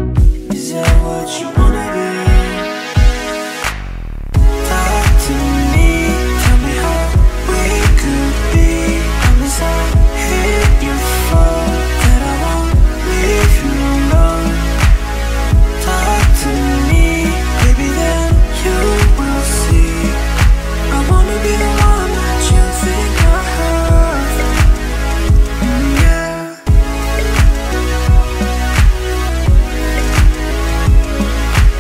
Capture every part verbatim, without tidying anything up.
Is that what you wanna be? Talk to me, tell me how we could be. Promise I'll hit you fall, that I won't leave you alone. Talk to me, baby, then you will see. I wanna be the one that you think I have. Mm, yeah.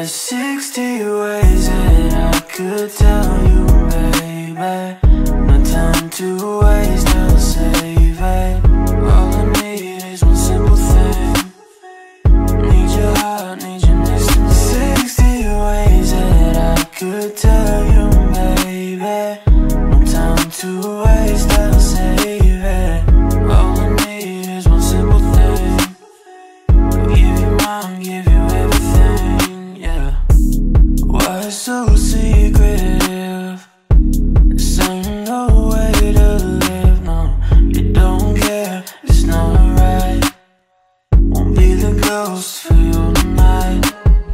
There's sixty ways that I could tell you, baby. No time to waste, I'll save it. All I need is one simple thing. Need your heart, need your next to me. Sixty ways that I could tell you, baby. No time to waste, I'll save it. All I need is one simple thing. I'll give you mine, give you everything, yeah. Why so secretive? This ain't no way to live, no. You don't care, it's not right. Won't be the ghost for you tonight.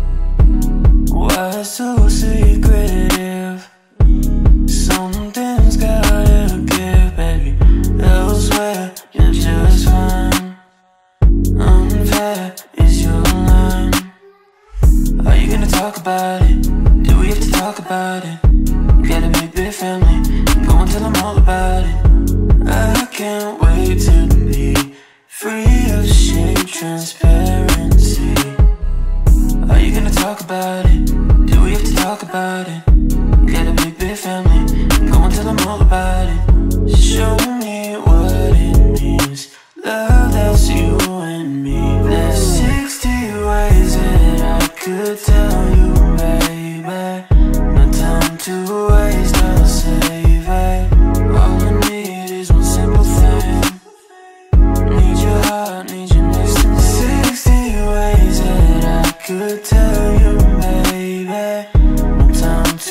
Why so secretive? Something's gotta give, baby. Elsewhere, you're just fine. Unfair is your line. Are you gonna talk about it? Do we have to talk about it? Got a big, big family, go and tell them all about it. I can't wait to be free of shame, transparency. Are you gonna talk about it? Do we have to talk about it? Got a big, big family, go and tell them all about it. Show me what it means, love that's you and me. There's sixty ways that I could tell you, baby. No time to waste, I'll save it. All I need is one simple thing. Need your heart, need you next to me. Sixty ways that I could tell you, baby. No time to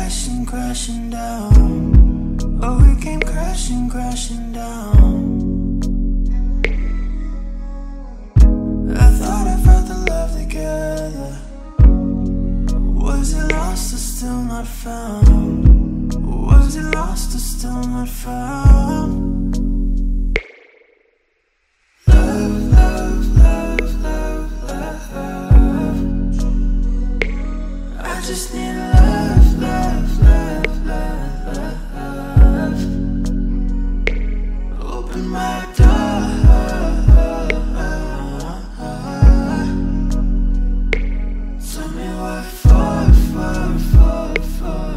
crashing, crashing down. Oh, we came crashing, crashing down. I thought I felt the love together. Was it lost or still not found? Was it lost or still not found? Just need love, love, love, love, love. Open my door. Tell me what for, for, for, for.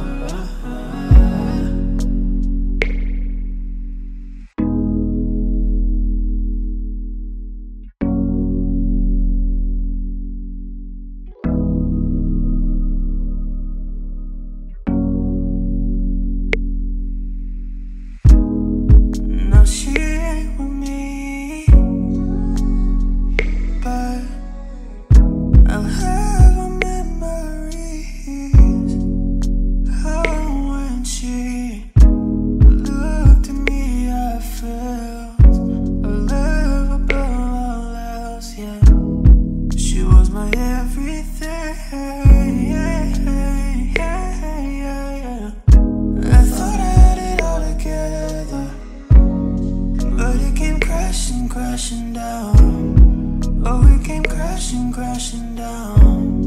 Crashing down. Oh, we came crashing, crashing down.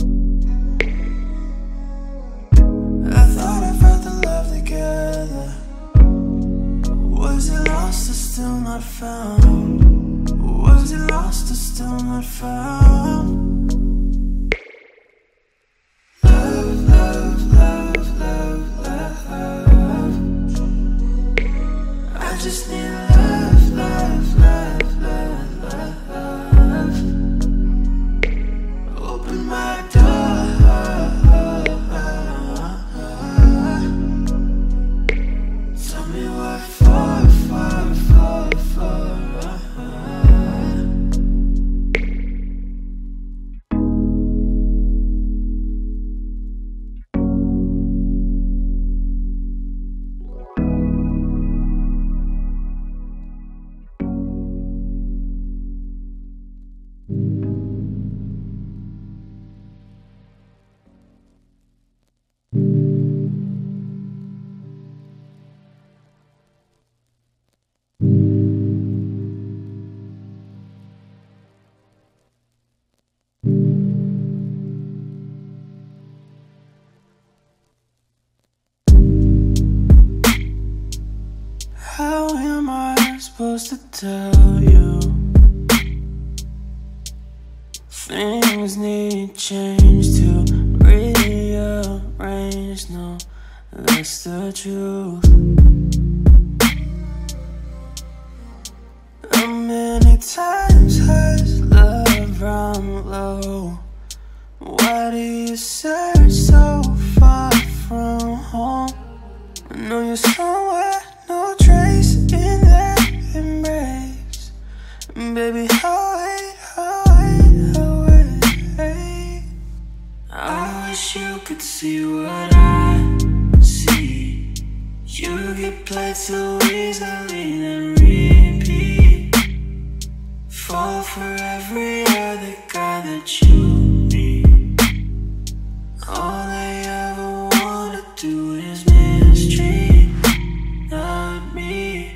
I thought I felt the love together. Was it lost or still not found? Was it lost or still not found? Love, love, love, love, love. I just need love, love, love, love, love. Open my door. Tell me what for, for, for, for. How am I supposed to tell you? Things need change to rearrange. No, that's the truth. How many times has love run low? Why do you search so far from home? I know you're somewhere, no trace in that embrace. Baby, how wait, how wait, how wait. I wish you could see what I see. You get played so easily and repeat. Fall for every other guy that you meet. All they ever wanna do is mistreat, not me.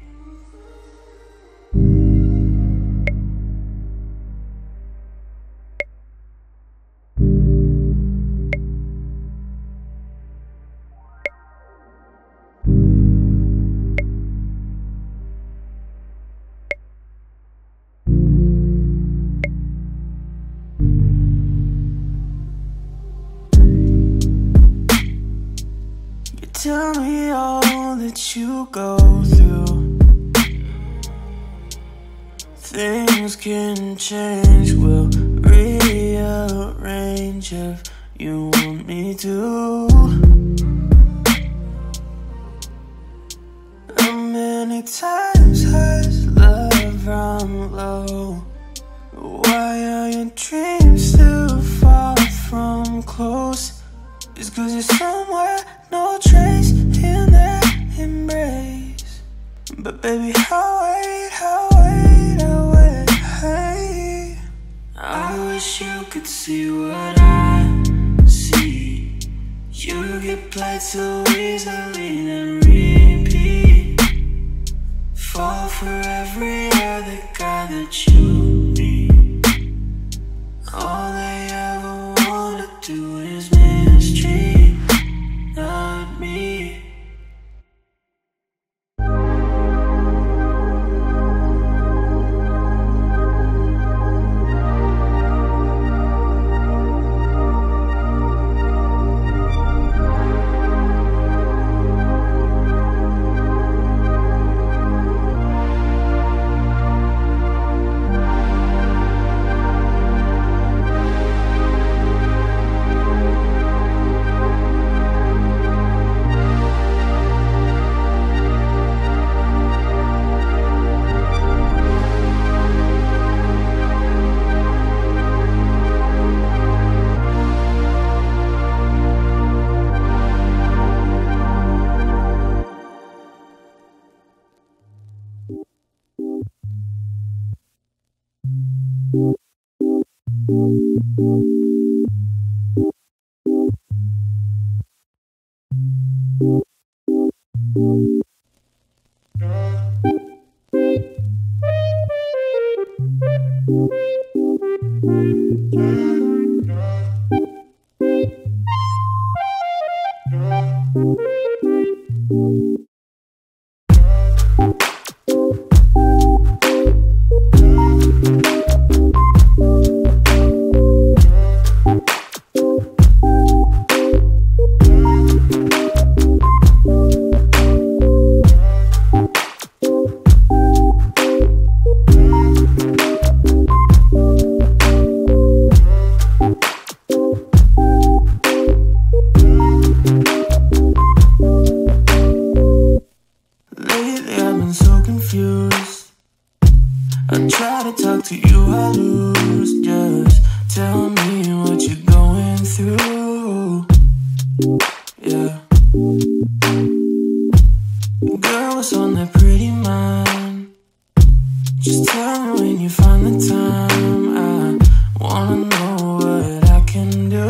Tell me all that you go through. Things can change, we'll rearrange if you want me to. How many times has love run low? Why are your dreams still far from close? It's cause you're somewhere, no trace in that embrace. But baby, I'll wait, I'll wait, I'll wait, hey. I wish you could see what I see. You get played so easily, then repeat. Fall for every other guy that you meet. All they ever wanna do is mistreat, not me. I try to talk to you, I lose. Just tell me what you're going through. Yeah. Girl, what's on that pretty mind? Just tell me when you find the time. I wanna know what I can do.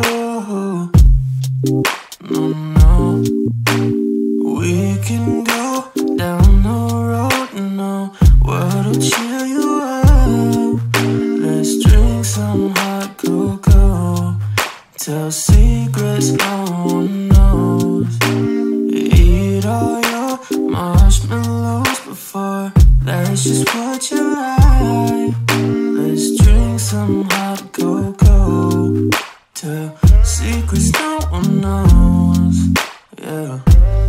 No, no. We can go down the road, no. What'll cheer you up? Let's drink some hot cocoa. Tell secrets no one knows. Eat all your marshmallows before. That's just what you like. Let's drink some hot cocoa. Tell secrets no one knows. Yeah.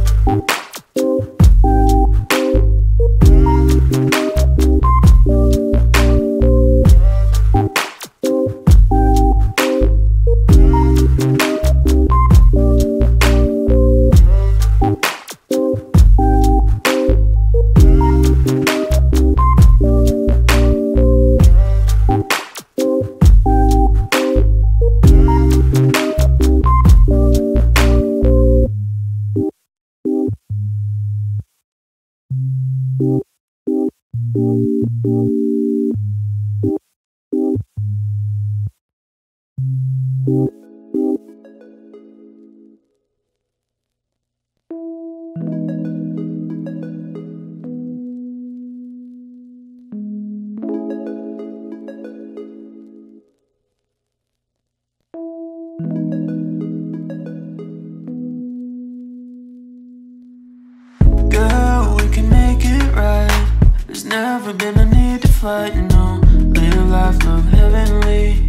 Girl, we can make it right. There's never been a need to fight, you know. Live life, love heavenly.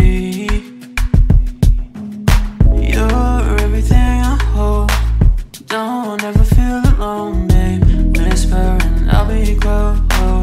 You're everything I hope. Don't ever feel alone, babe. Whisper and I'll be close.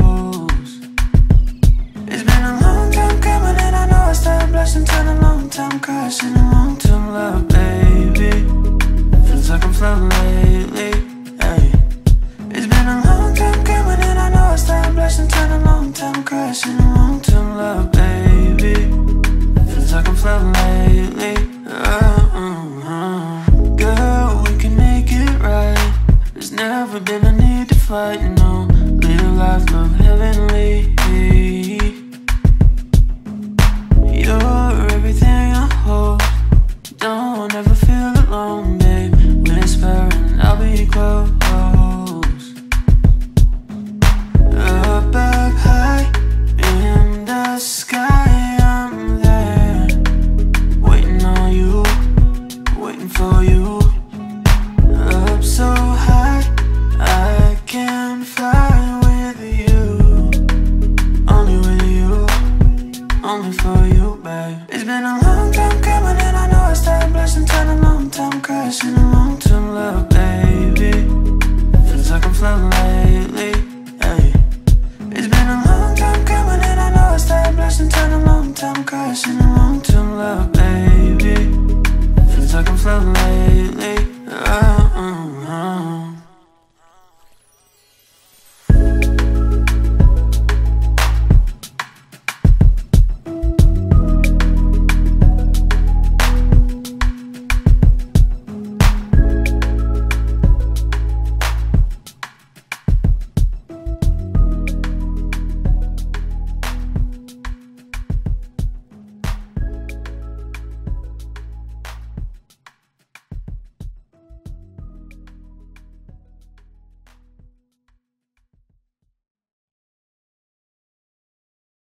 It's been a long time coming and I know it's time blessing, turn a long time crush and a long time love, baby. Feels like I'm floating lately. Hey. It's been a long time coming and I know it's time blessing, turn a long time crush and a long time love, baby. Feels like I'm floating lately. Uh, uh, uh. what you know. Live life, love heavenly. You're everything I hope. Don't ever feel alone, babe. Whisper and I'll be close. Up, up high in the sky, I'm there, waiting on you, waiting for you. Up so high, I can fly with you. Only with you, only for you, babe. It's been a long time coming and I know it's time blessing, time a long time crashing, a long term love, baby. Feels like I'm floating lately, hey. It's been a long time coming and I know it's time blessing, time a long time crashing, a long term love, baby. Feels like I'm floating lately, oh.